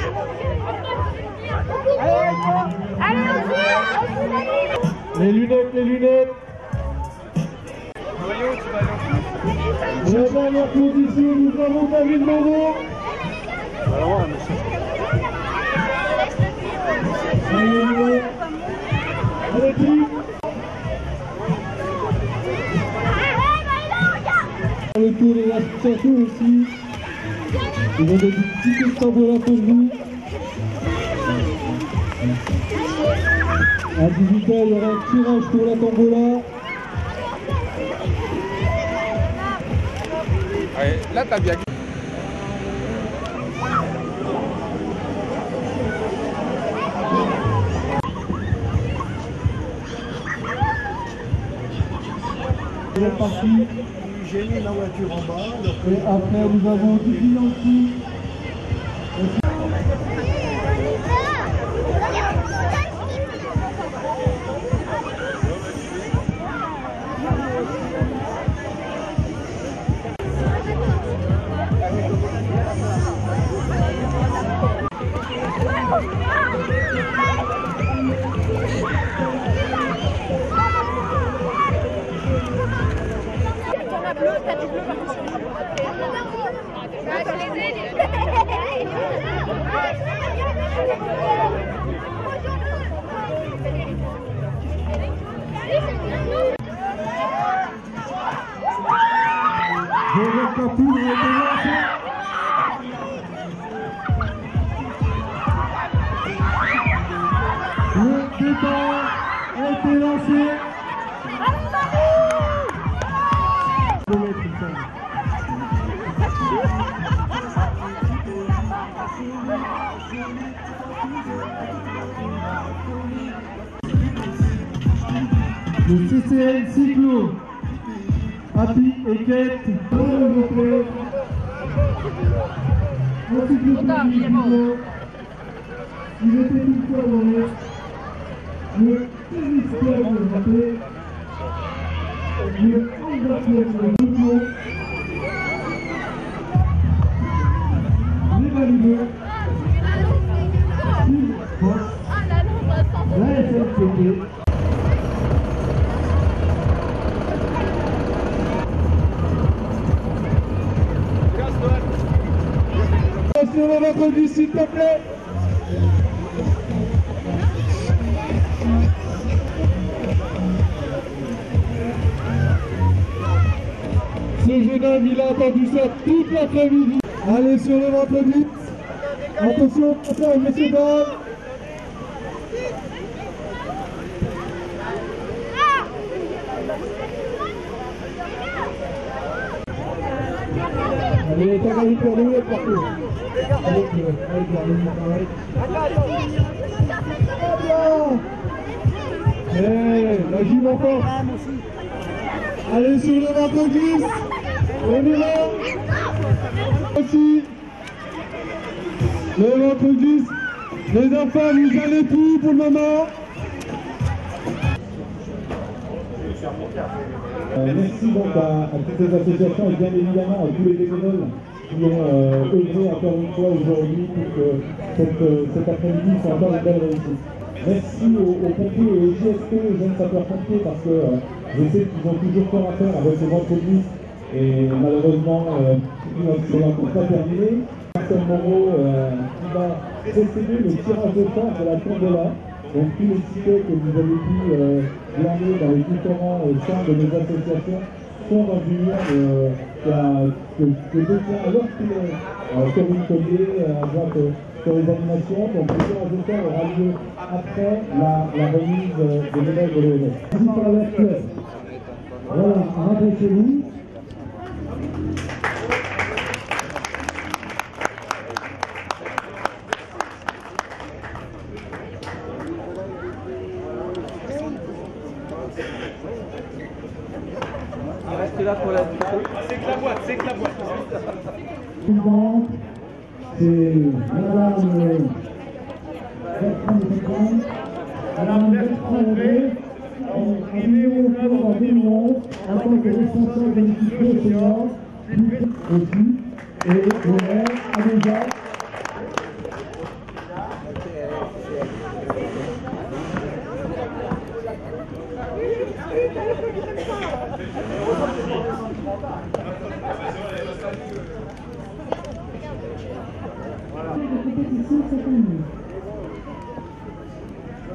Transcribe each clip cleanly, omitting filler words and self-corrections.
Les lunettes, les lunettes. La dernière position, nous avons David Moreau. Avec lui. Le tour de l'association aussi. Ils ont des petits tambourins pour vous. À 18h, il y aura un tirage pour la tombola. Allez, là, t'as bien. C'est parti. J'ai mis la voiture en bas. Et après, nous avons Didi Yancy. Le départ a été lancé. Le CCN Cyclo, Happy et Kate, s'il vous plaît. Il était une fois donné le ministère de la paix, le engagement de l'Union, les valideurs, la SNCT. Sur le vendredi, s'il te plaît. Ce jeune homme, il a entendu ça toute l'après-midi. Allez sur le ventre vite. Attention, attention, messieurs, dames. Allez, t'as gagné pour nous, partout. Allez, la gym encore. Allez sur le ventre glisse. On est là. Aussi. Le ventre glisse. Les enfants, vous allez tout pour le moment. Merci donc à toutes les associations et bien évidemment à tous les bénévoles qui ont œuvré encore une fois aujourd'hui pour que cet après-midi soit encore une belle réussite. Merci aux pompiers et aux JSP, aux jeunes sapeurs-pompiers, parce que je sais qu'ils ont toujours fort à faire avec ce vendredi et malheureusement c'est encore pas terminé. Marcel Moreau qui va précéder le tirage de sort de la tombola. Donc tous les tickets que vous avez pu glaner dans les différents champs de nos associations sont dans une urne que détient alors qu'il est Corinne Collier à droite sur les animations. Donc le tirage de sort aura lieu après la remise des médailles de l'ONS. Merci par la club. Voilà, rentrez chez vous. Restez là pour la photo. C'est que la boîte, c'est que la boîte. C'est Madame Bertrand André, arrivée au club en 2011 en tant que responsable de l'équipe de seniors, aussi, et le maire a déjà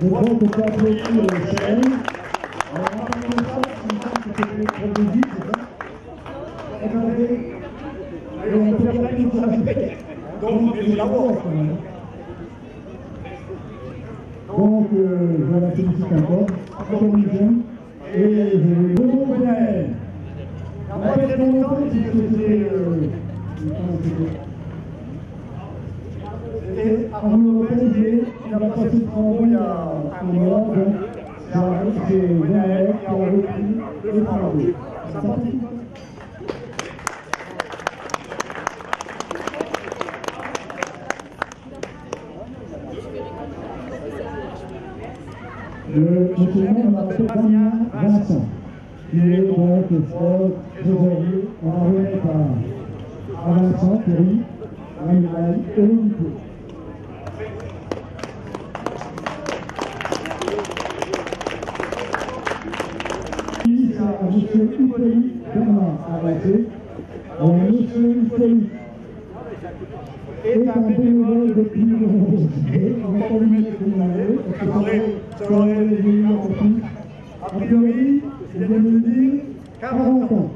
Je crois qu'on peut applaudir le CL. Alors, en tant que ça, il me semble que c'était l'épreuve de vie, c'est ça? Et on peut faire une chose après. Donc, il la voix quand même. Donc, je la félicite encore une jeune. Et je vous reconnais. Il n'y a pas très longtemps, c'était. Et avant de le reconnaître, il a passé le travaux il y a un mois, donc c'est Vénère qui a repris les travaux. Ça partit. Le monsieur on a appelé Damien Vincent, qui est donc trésorier. On va remettre à Vincent, Thierry, à Mireille et Nico. Ici, c'est à monsieur Hippolyte Bernard Arrêté. Alors, monsieur Hippolyte est un bénévole depuis le 11 juillet. On va pas lui mettre une année, parce que ça aurait évolué encore plus. A priori, il vient de me dire 40 ans.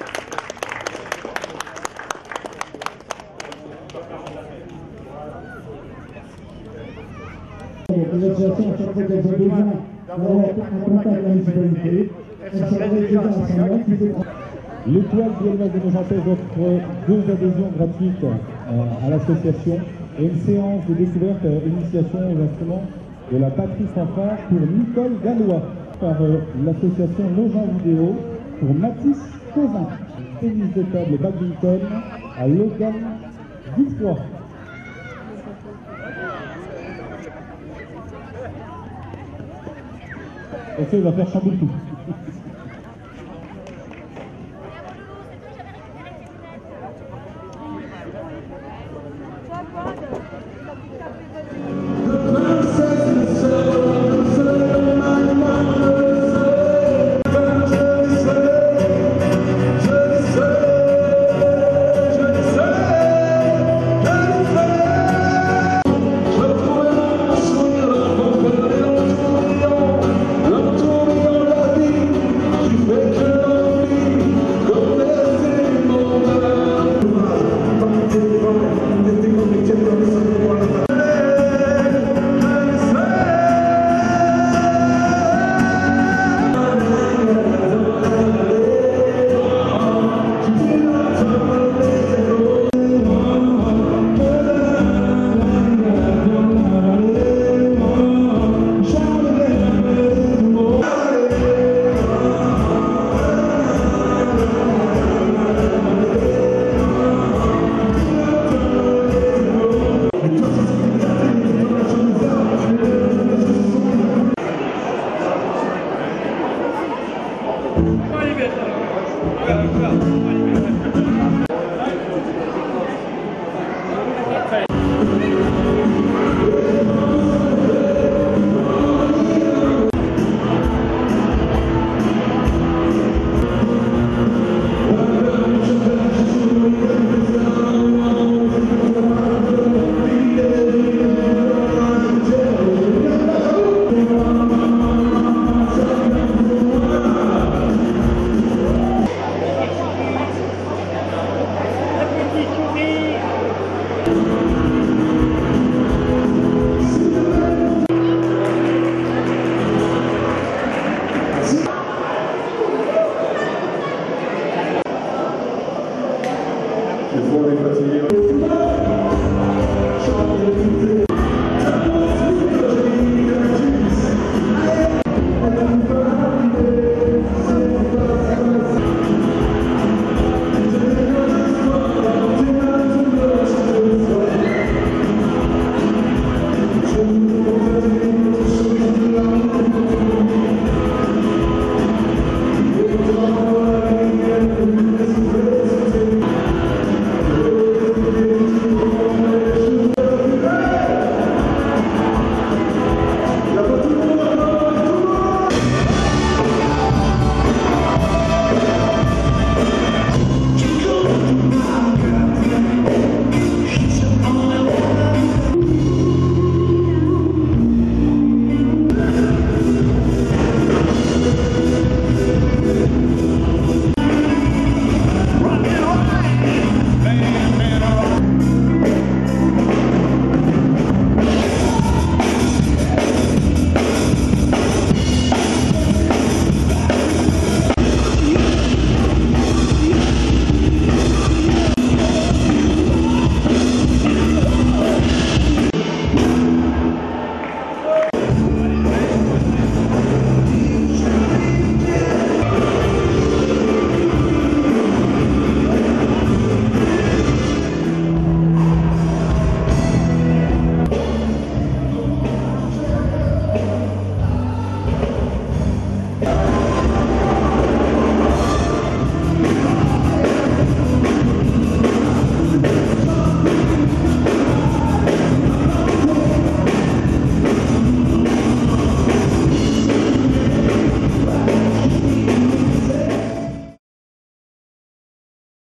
Les associations, à chaque fois qu'elles ont besoin d'avoir un contact avec la municipalité, elles s'adressent déjà à Saint-Marc. L'Étoile Viennoise de Nogentès offre 2 adhésions gratuites à l'association et une séance de découverte et initiation aux instruments de la batterie fanfare pour Nicole Gallois par l'association Nogent Vidéo pour Mathis Cauvin. Tennis de table badminton à Logan Dutrois. Et ça, il va faire chambouler tout.